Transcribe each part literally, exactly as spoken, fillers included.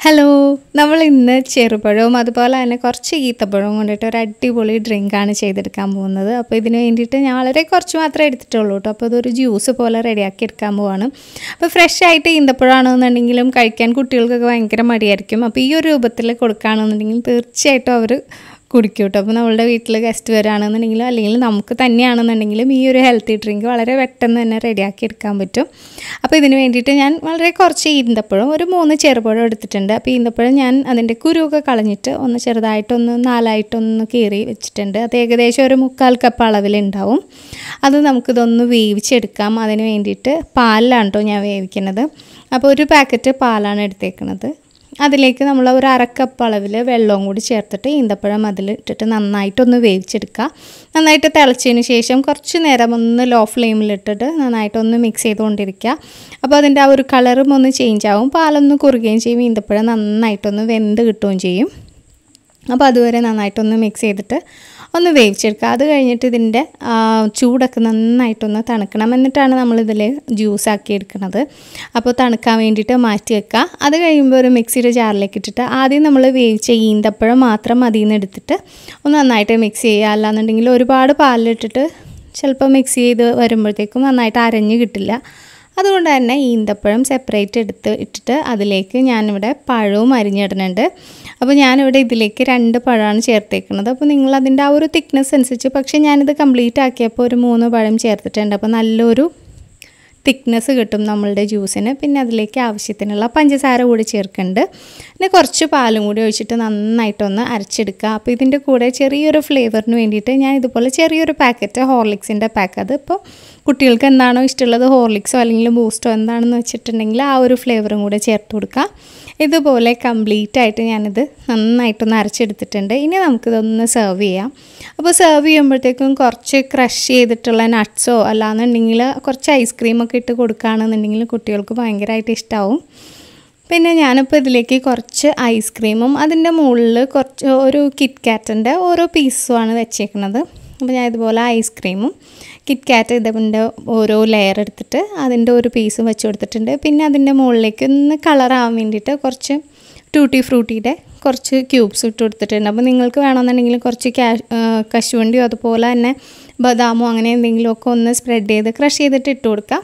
Hello, നമ്മൾ ഇന്ന് ചെറുപഴവും അതുപോലെ തന്നെ കുറച്ച് ഈത്തപ്പഴവും കൊണ്ടിട്ട് ഒരു അടിപൊളി ഡ്രിങ്കാണ് ചെയ്തെടുക്കാൻ പോകുന്നത്. അപ്പോൾ ഇതിന് വേണ്ടിയിട്ട് ഞാൻ വളരെ കുറച്ച് മാത്രമേ എടുത്തിട്ടുള്ളൂ കേട്ടോ. അപ്പോൾ അതൊരു ജ്യൂസ് പോലെ റെഡിയാക്കി എടുക്കാൻ പോവാണ്. അപ്പോൾ ഫ്രഷ് ആയിട്ട് ഈന്തപ്പഴമാണെന്നുണ്ടെങ്കിലും കഴിക്കാൻ കുട്ടികൾക്കൊക്കെ ഭയങ്കര മടിയായിരിക്കും. അപ്പോൾ ഈ ഒരു രൂപത്തിൽ കൊടുക്കുകയാണെന്നുണ്ടെങ്കിൽ തീർച്ചയായിട്ടും അവർ കുടിക്കും കേട്ടോ. അപ്പോൾ നമ്മളുടെ വീട്ടിൽ ഗസ്റ്റ് വരികയാണെന്നുണ്ടെങ്കിലും അല്ലെങ്കിൽ നമുക്ക് തന്നെയാണെന്നുണ്ടെങ്കിലും ഈ ഒരു ഹെൽത്തി ഡ്രിങ്ക് വളരെ പെട്ടെന്ന് തന്നെ റെഡിയാക്കി എടുക്കാൻ പറ്റും. അപ്പോൾ ഇതിന് വേണ്ടിയിട്ട് ഞാൻ വളരെ കുറച്ച് ഈന്തപ്പഴം ഒരു മൂന്ന് ചെറുപഴം എടുത്തിട്ടുണ്ട്. അപ്പോൾ ഈന്തപ്പഴം ഞാൻ അതിൻ്റെ കുരുവൊക്കെ കളഞ്ഞിട്ട് ഒന്ന് ചെറുതായിട്ടൊന്ന് നാലായിട്ടൊന്ന് കീറി വെച്ചിട്ടുണ്ട്. അത് ഏകദേശം ഒരു മുക്കാൽ കപ്പ് അളവിലുണ്ടാവും. അത് നമുക്കിതൊന്ന് വേവിച്ചെടുക്കാം. അതിന് വേണ്ടിയിട്ട് പാലിലാണ് കേട്ടോ ഞാൻ വേവിക്കുന്നത്. അപ്പോൾ ഒരു പാക്കറ്റ് പാലാണ് എടുത്തേക്കുന്നത്. അതിലേക്ക് നമ്മൾ ഒരു അരക്കപ്പ് അളവിൽ വെള്ളവും കൂടി ചേർത്തിട്ട് ഈന്തപ്പഴം അതിലിട്ടിട്ട് നന്നായിട്ടൊന്ന് വേവിച്ചെടുക്കുക. നന്നായിട്ട് തിളച്ചതിന് ശേഷം കുറച്ച് നേരം ഒന്ന് ലോ ഫ്ലെയിമിലിട്ടിട്ട് നന്നായിട്ടൊന്ന് മിക്സ് ചെയ്തുകൊണ്ടിരിക്കുക. അപ്പോൾ അതിൻ്റെ ആ ഒരു കളറും ഒന്ന് ചേഞ്ച് ആവും, പാലൊന്ന് കുറുകയും ചെയ്യും, ഈന്തപ്പഴം നന്നായിട്ടൊന്ന് വെന്ത് കിട്ടുകയും ചെയ്യും. അപ്പോൾ അതുവരെ നന്നായിട്ടൊന്ന് മിക്സ് ചെയ്തിട്ട് ഒന്ന് വേവിച്ചെടുക്കുക. അത് കഴിഞ്ഞിട്ട് ഇതിൻ്റെ ചൂടൊക്കെ നന്നായിട്ടൊന്ന് തണുക്കണം. എന്നിട്ടാണ് നമ്മളിതിൽ ജ്യൂസാക്കി എടുക്കുന്നത്. അപ്പോൾ തണുക്കാൻ വേണ്ടിയിട്ട് മാറ്റി വെക്കുക. അത് കഴിയുമ്പോൾ ഒരു മിക്സിയുടെ ജാറിലേക്ക് ഇട്ടിട്ട് ആദ്യം നമ്മൾ വേവിച്ച ഈന്തപ്പഴം മാത്രം അതിൽ നിന്ന് എടുത്തിട്ട് ഒന്ന് നന്നായിട്ട് മിക്സ് ചെയ്യുക. അല്ലാന്നുണ്ടെങ്കിൽ ഒരുപാട് പാലിലിട്ടിട്ട് ചിലപ്പോൾ മിക്സ് ചെയ്ത് വരുമ്പോഴത്തേക്കും നന്നായിട്ട് അരഞ്ഞ് കിട്ടില്ല. അതുകൊണ്ട് തന്നെ ഈന്തപ്പഴം സെപ്പറേറ്റ് എടുത്ത് ഇട്ടിട്ട് അതിലേക്ക് ഞാനിവിടെ പഴവും അരിഞ്ഞിടുന്നുണ്ട്. അപ്പോൾ ഞാനിവിടെ ഇതിലേക്ക് രണ്ട് പഴമാണ് ചേർത്തേക്കുന്നത്. അപ്പോൾ നിങ്ങളതിൻ്റെ ആ ഒരു തിക്നെസ് അനുസരിച്ച്, പക്ഷേ ഞാനിത് കംപ്ലീറ്റ് ആക്കിയപ്പോൾ ഒരു മൂന്ന് പഴം ചേർത്തിട്ടുണ്ട്. അപ്പോൾ നല്ലൊരു തിക്നെസ് കിട്ടും നമ്മളുടെ ജ്യൂസിന്. പിന്നെ അതിലേക്ക് ആവശ്യത്തിനുള്ള പഞ്ചസാര കൂടി ചേർക്കുന്നുണ്ട്. പിന്നെ കുറച്ച് പാലും കൂടി ഒഴിച്ചിട്ട് നന്നായിട്ടൊന്ന് അരച്ചെടുക്കുക. അപ്പോൾ ഇതിൻ്റെ കൂടെ ചെറിയൊരു ഫ്ലേവറിന് വേണ്ടിയിട്ട് ഞാൻ ഇതുപോലെ ചെറിയൊരു പാക്കറ്റ് ഹോർലിക്സിൻ്റെ പാക്ക്, അത് ഇപ്പോൾ കുട്ടികൾക്ക് എന്താണോ ഇഷ്ടമുള്ളത്, ഹോർലിക്സോ അല്ലെങ്കിൽ ബൂസ്റ്റോ എന്താണെന്ന് വെച്ചിട്ടുണ്ടെങ്കിൽ ആ ഒരു ഫ്ലേവറും കൂടെ ചേർത്ത് കൊടുക്കുക. ഇതുപോലെ കംപ്ലീറ്റ് ആയിട്ട് ഞാനിത് നന്നായിട്ടൊന്ന് അരച്ചെടുത്തിട്ടുണ്ട്. ഇനി നമുക്കിതൊന്ന് സെർവ് ചെയ്യാം. അപ്പോൾ സെർവ് ചെയ്യുമ്പോഴത്തേക്കും കുറച്ച് ക്രഷ് ചെയ്തിട്ടുള്ള നട്ട്സോ അല്ലാന്നുണ്ടെങ്കിൽ കുറച്ച് ഐസ്ക്രീമൊക്കെ ഇട്ട് കൊടുക്കുകയാണെന്നുണ്ടെങ്കിൽ കുട്ടികൾക്ക് ഭയങ്കരമായിട്ട് ഇഷ്ടമാവും. പിന്നെ ഞാനിപ്പോൾ ഇതിലേക്ക് കുറച്ച് ഐസ്ക്രീമും അതിൻ്റെ മുകളിൽ കുറച്ച് ഒരു കിറ്റ് കാറ്റിൻ്റെ ഓരോ പീസുമാണ് വെച്ചേക്കുന്നത്. അപ്പോൾ ഞാൻ ഇതുപോലെ ഐസ്ക്രീമും കിറ്റ് കാറ്റ് ഇതിൻ്റെ ഓരോ ലെയർ എടുത്തിട്ട് അതിൻ്റെ ഒരു പീസും വെച്ച് കൊടുത്തിട്ടുണ്ട്. പിന്നെ അതിൻ്റെ മുകളിലേക്ക് ഒന്ന് കളറാകാൻ വേണ്ടിയിട്ട് കുറച്ച് ടൂട്ടി ഫ്രൂട്ടിയുടെ കുറച്ച് ക്യൂബ്സ് ഇട്ട് കൊടുത്തിട്ടുണ്ട്. അപ്പോൾ നിങ്ങൾക്ക് വേണമെന്നുണ്ടെങ്കിൽ കുറച്ച് ക്യാ കശുവണ്ടിയോ അതുപോലെ തന്നെ ബദാമോ അങ്ങനെ എന്തെങ്കിലുമൊക്കെ ഒന്ന് സ്പ്രെഡ് ചെയ്ത് ക്രഷ് ചെയ്തിട്ട് ഇട്ട് കൊടുക്കാം.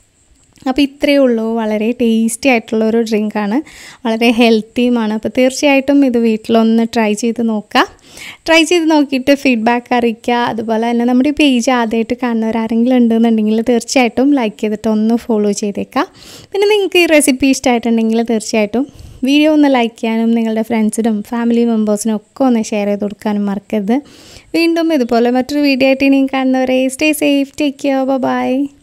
അപ്പോൾ ഇത്രയേ ഉള്ളൂ. വളരെ ടേസ്റ്റി ആയിട്ടുള്ളൊരു ഡ്രിങ്കാണ്, വളരെ ഹെൽത്തിയുമാണ്. അപ്പോൾ തീർച്ചയായിട്ടും ഇത് വീട്ടിലൊന്ന് ട്രൈ ചെയ്ത് നോക്കുക. ട്രൈ ചെയ്ത് നോക്കിയിട്ട് ഫീഡ്ബാക്ക് അറിയിക്കുക. അതുപോലെ തന്നെ നമ്മുടെ ഈ പേജ് ആദ്യമായിട്ട് കാണുന്നവരാരെങ്കിലും ഉണ്ടെന്നുണ്ടെങ്കിൽ തീർച്ചയായിട്ടും ലൈക്ക് ചെയ്തിട്ട് ഒന്ന് ഫോളോ ചെയ്തേക്കാം. പിന്നെ നിങ്ങൾക്ക് ഈ റെസിപ്പി ഇഷ്ടമായിട്ടുണ്ടെങ്കിൽ തീർച്ചയായിട്ടും വീഡിയോ ഒന്ന് ലൈക്ക് ചെയ്യാനും നിങ്ങളുടെ ഫ്രണ്ട്സിനും ഫാമിലി മെമ്പേഴ്സിനും ഒക്കെ ഒന്ന് ഷെയർ ചെയ്ത് കൊടുക്കാനും മറക്കരുത്. വീണ്ടും ഇതുപോലെ മറ്റൊരു വീഡിയോ ആയിട്ട് ഇനിയും കാണുന്നവരെ stay safe, take care, by.